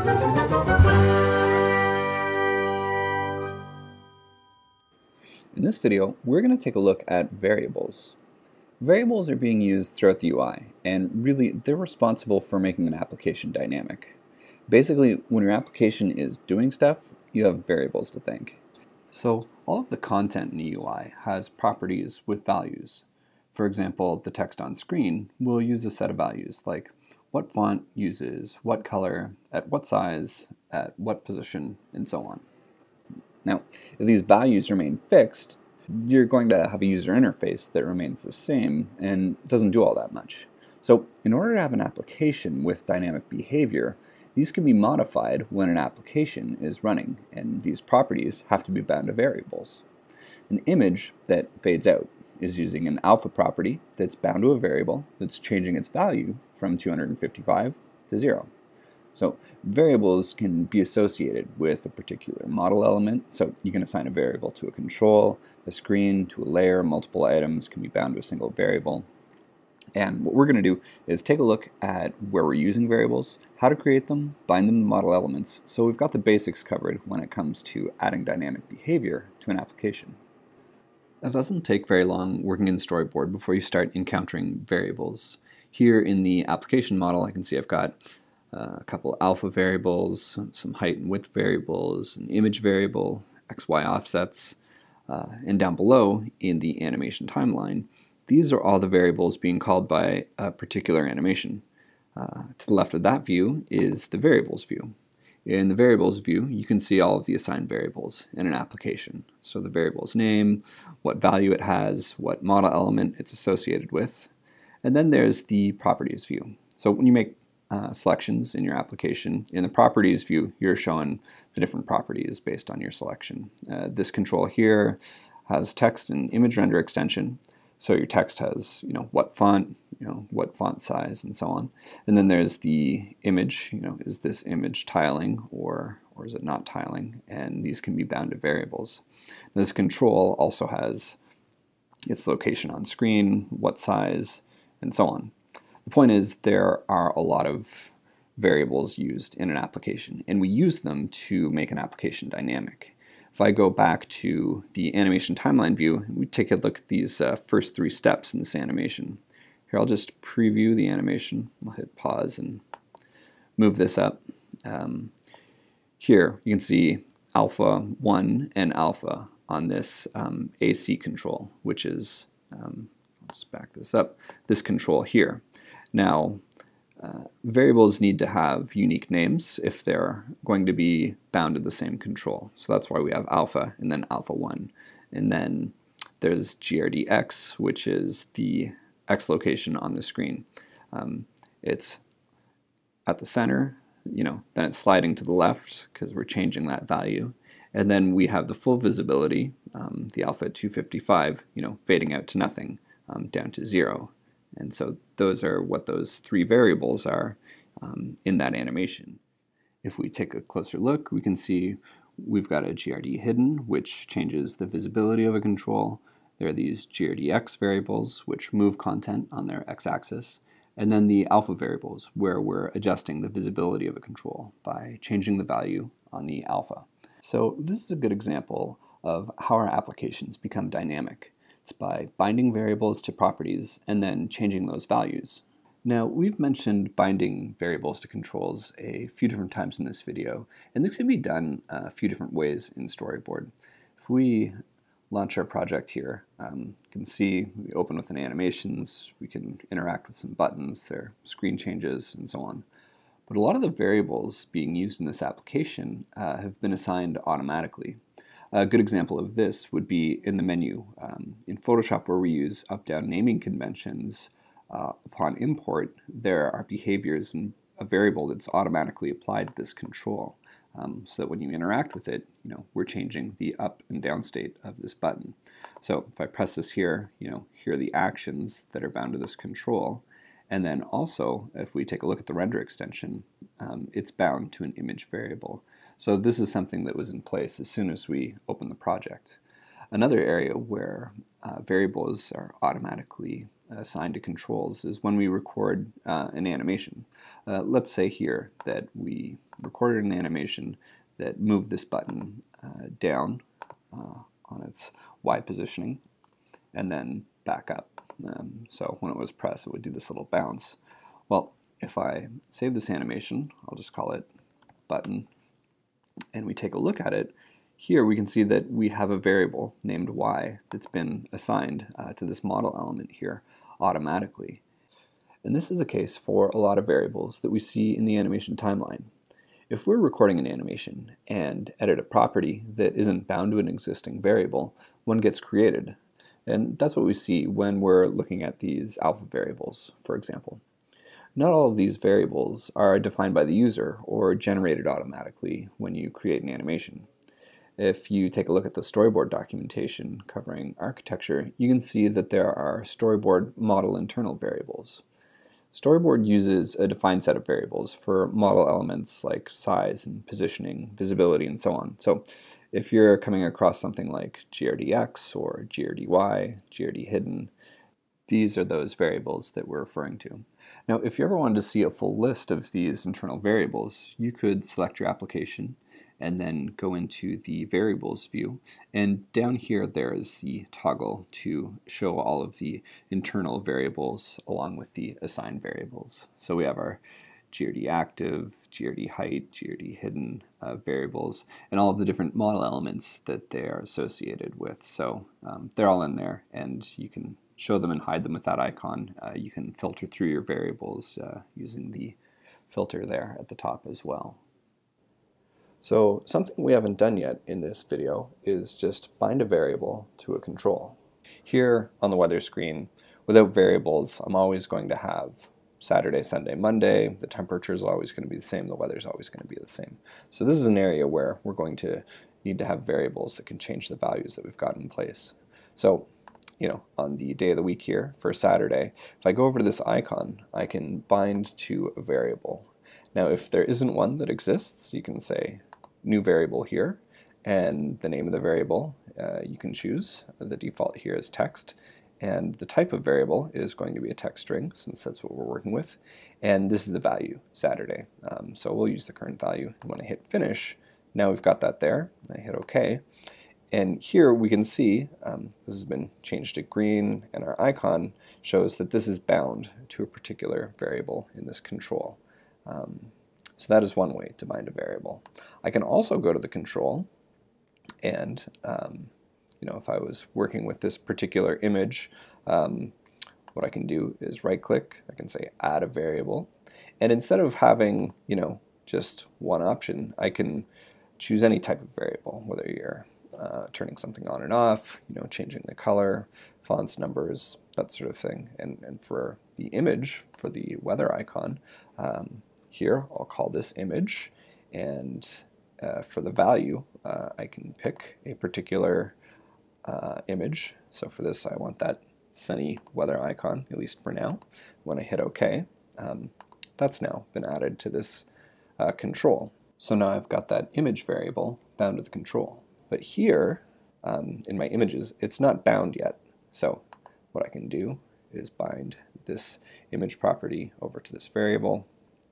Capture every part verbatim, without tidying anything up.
In this video, we're going to take a look at variables. Variables are being used throughout the U I, and really they're responsible for making an application dynamic. Basically, when your application is doing stuff, you have variables to thank. So all of the content in the U I has properties with values. For example, the text on screen will use a set of values like what font uses, what color, at what size, at what position, and so on. Now, if these values remain fixed, you're going to have a user interface that remains the same and doesn't do all that much. So in order to have an application with dynamic behavior, these can be modified when an application is running, and these properties have to be bound to variables. An image that fades out is using an alpha property that's bound to a variable that's changing its value from two hundred fifty-five to zero. So variables can be associated with a particular model element, so you can assign a variable to a control, a screen, to a layer. Multiple items can be bound to a single variable. And what we're going to do is take a look at where we're using variables, how to create them, bind them to model elements, so we've got the basics covered when it comes to adding dynamic behavior to an application. It doesn't take very long working in Storyboard before you start encountering variables. Here in the application model, I can see I've got Uh, a couple alpha variables, some height and width variables, an image variable, X Y offsets, uh, and down below in the animation timeline, these are all the variables being called by a particular animation. Uh, to the left of that view is the variables view. In the variables view, you can see all of the assigned variables in an application. So the variable's name, what value it has, what model element it's associated with, and then there's the properties view. So when you make Uh, selections in your application, in the properties view, you're showing the different properties based on your selection. Uh, this control here has text and image render extension, so your text has, you know, what font, you know, what font size, and so on. And then there's the image, you know, is this image tiling or or is it not tiling? And these can be bound to variables. This control also has its location on screen, what size, and so on. The point is, there are a lot of variables used in an application, and we use them to make an application dynamic. If I go back to the animation timeline view, we take a look at these uh, first three steps in this animation. Here, I'll just preview the animation. I'll hit pause and move this up. Um, here, you can see alpha one and alpha on this um, A C control, which is, um, let's back this up, this control here. Now, uh, variables need to have unique names if they're going to be bound to the same control. So that's why we have alpha and then alpha one. And then there's G R D X, which is the X location on the screen. Um, it's at the center, you know, then it's sliding to the left because we're changing that value. And then we have the full visibility, um, the alpha two fifty-five, you know, fading out to nothing, um, down to zero. And so those are what those three variables are um, in that animation. If we take a closer look, we can see we've got a G R D hidden, which changes the visibility of a control. There are these G R D X variables, which move content on their x-axis. And then the alpha variables, where we're adjusting the visibility of a control by changing the value on the alpha. So this is a good example of how our applications become dynamic. It's by binding variables to properties and then changing those values. Now, we've mentioned binding variables to controls a few different times in this video, and this can be done a few different ways in Storyboard. If we launch our project here, um, you can see we open with an animations, we can interact with some buttons, their screen changes, and so on. But a lot of the variables being used in this application uh, have been assigned automatically. A good example of this would be in the menu. Um, in Photoshop, where we use up-down naming conventions, uh, upon import, there are behaviors and a variable that's automatically applied to this control. Um, so that when you interact with it, you know, we're changing the up and down state of this button. So if I press this here, you know, here are the actions that are bound to this control. And then also, if we take a look at the render extension, um, it's bound to an image variable. So this is something that was in place as soon as we open the project. Another area where uh, variables are automatically assigned to controls is when we record uh, an animation. Uh, let's say here that we recorded an animation that moved this button uh, down uh, on its Y positioning and then back up. Um, so when it was pressed, it would do this little bounce. Well, if I save this animation, I'll just call it button, and we take a look at it, here we can see that we have a variable named Y that's been assigned uh, to this model element here automatically. And this is the case for a lot of variables that we see in the animation timeline. If we're recording an animation and edit a property that isn't bound to an existing variable, one gets created. And that's what we see when we're looking at these alpha variables, for example. Not all of these variables are defined by the user or generated automatically when you create an animation. If you take a look at the storyboard documentation covering architecture, you can see that there are storyboard model internal variables. Storyboard uses a defined set of variables for model elements like size and positioning, visibility, and so on. So if you're coming across something like G R D X or G R D Y, G R D hidden, these are those variables that we're referring to. Now, if you ever wanted to see a full list of these internal variables, you could select your application and then go into the variables view, and down here there is the toggle to show all of the internal variables along with the assigned variables. So we have our G R D active, G R D height, G R D hidden uh, variables, and all of the different model elements that they are associated with. So um, they're all in there, and you can show them and hide them with that icon. Uh, you can filter through your variables uh, using the filter there at the top as well. So something we haven't done yet in this video is just bind a variable to a control. Here on the weather screen, without variables, I'm always going to have Saturday, Sunday, Monday. The temperature is always going to be the same. The weather is always going to be the same. So this is an area where we're going to need to have variables that can change the values that we've got in place. So, you know, on the day of the week here for Saturday, if I go over to this icon, I can bind to a variable. Now, if there isn't one that exists, you can say new variable here, and the name of the variable uh, you can choose. The default here is text, and the type of variable is going to be a text string, since that's what we're working with, and this is the value, Saturday. Um, so we'll use the current value. And when I hit finish, now we've got that there. I hit OK, and here we can see um, this has been changed to green, and our icon shows that this is bound to a particular variable in this control. Um, So that is one way to bind a variable. I can also go to the control, and um, you know, if I was working with this particular image, um, what I can do is right-click. I can say add a variable, and instead of having, you know, just one option, I can choose any type of variable, whether you're uh, turning something on and off, you know, changing the color, fonts, numbers, that sort of thing. And and for the image, for the weather icon. Um, Here, I'll call this image, and uh, for the value, uh, I can pick a particular uh, image. So for this, I want that sunny weather icon, at least for now. When I hit OK, um, that's now been added to this uh, control. So now I've got that image variable bound to the control. But here, um, in my images, it's not bound yet. So what I can do is bind this image property over to this variable,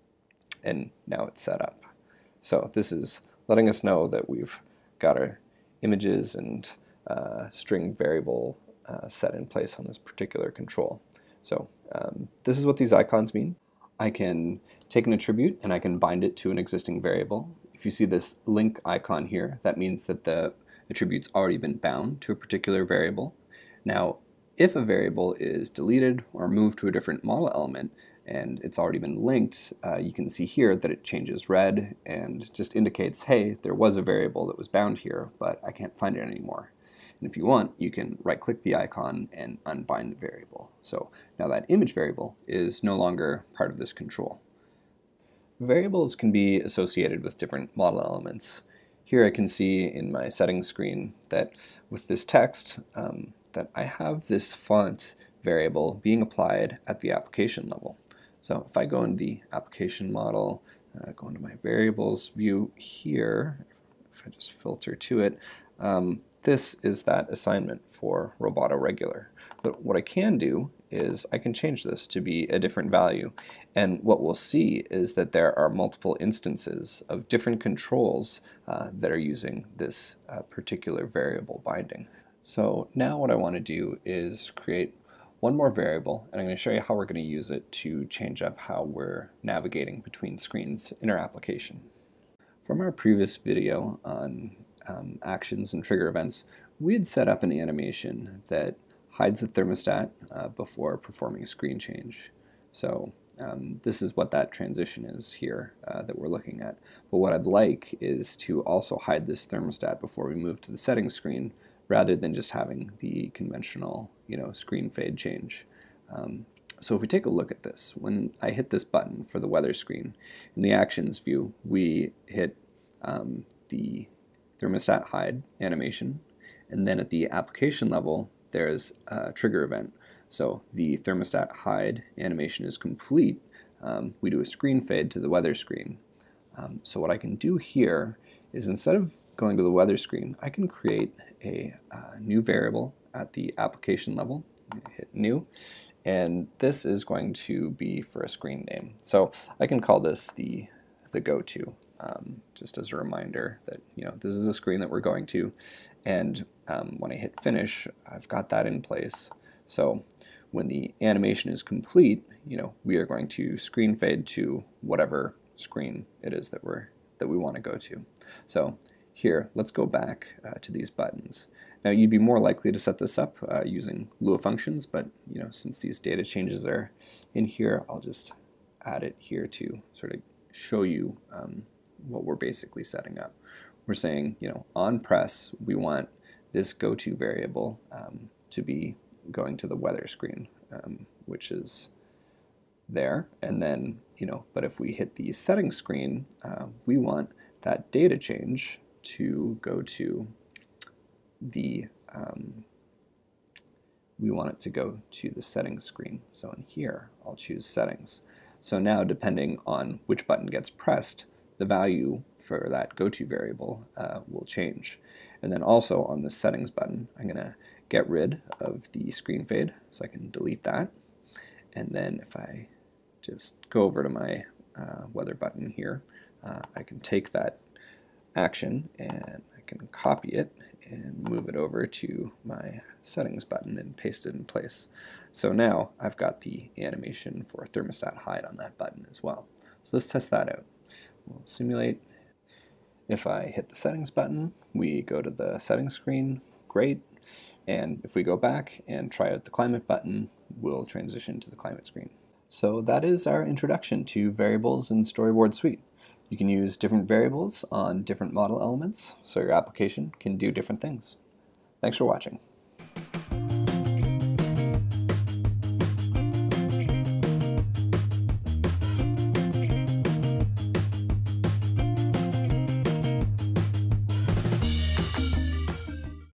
and now it's set up. So this is letting us know that we've got our images and uh, string variable uh, set in place on this particular control. So um, this is what these icons mean. I can take an attribute and I can bind it to an existing variable. If you see this link icon here, that means that the attribute's already been bound to a particular variable. Now, if a variable is deleted or moved to a different model element and it's already been linked, uh, you can see here that it changes red and just indicates, hey, there was a variable that was bound here, but I can't find it anymore. And if you want, you can right-click the icon and unbind the variable. So now that image variable is no longer part of this control. Variables can be associated with different model elements. Here I can see in my settings screen that with this text, um, that I have this font variable being applied at the application level. So if I go into the application model, uh, go into my variables view here, if I just filter to it, um, this is that assignment for Roboto Regular. But what I can do is I can change this to be a different value. And what we'll see is that there are multiple instances of different controls uh, that are using this uh, particular variable binding. So now what I want to do is create one more variable, and I'm going to show you how we're going to use it to change up how we're navigating between screens in our application. From our previous video on um, actions and trigger events, we had set up an animation that hides the thermostat uh, before performing a screen change. So um, this is what that transition is here uh, that we're looking at. But what I'd like is to also hide this thermostat before we move to the settings screen, rather than just having the conventional, you know, screen fade change. Um, so if we take a look at this, when I hit this button for the weather screen, in the actions view, we hit um, the thermostat hide animation, and then at the application level, there's a trigger event. So the thermostat hide animation is complete. Um, we do a screen fade to the weather screen. Um, so what I can do here is, instead of going to the weather screen, I can create a uh, new variable at the application level. Hit new, and this is going to be for a screen name. So I can call this the the go-to, um, just as a reminder that, you know, this is a screen that we're going to, and um, when I hit finish, I've got that in place. So when the animation is complete, you know, we are going to screen fade to whatever screen it is that we're that we want to go to. So here, let's go back uh, to these buttons. Now, you'd be more likely to set this up uh, using Lua functions, but, you know, since these data changes are in here, I'll just add it here to sort of show you um, what we're basically setting up. We're saying, you know, on press, we want this go-to variable um, to be going to the weather screen, um, which is there, and then, you know, but if we hit the settings screen, uh, we want that data change to go to the, um, we want it to go to the settings screen. So in here, I'll choose settings. So now, depending on which button gets pressed, the value for that go-to variable uh, will change. And then also on the settings button, I'm going to get rid of the screen fade, so I can delete that. And then if I just go over to my uh, weather button here, uh, I can take that action and I can copy it and move it over to my settings button and paste it in place. So now I've got the animation for thermostat hide on that button as well. So let's test that out. We'll simulate. If I hit the settings button, we go to the settings screen, great. And if we go back and try out the climate button, we'll transition to the climate screen. So that is our introduction to variables in Storyboard Suite. You can use different variables on different model elements, so your application can do different things. Thanks for watching.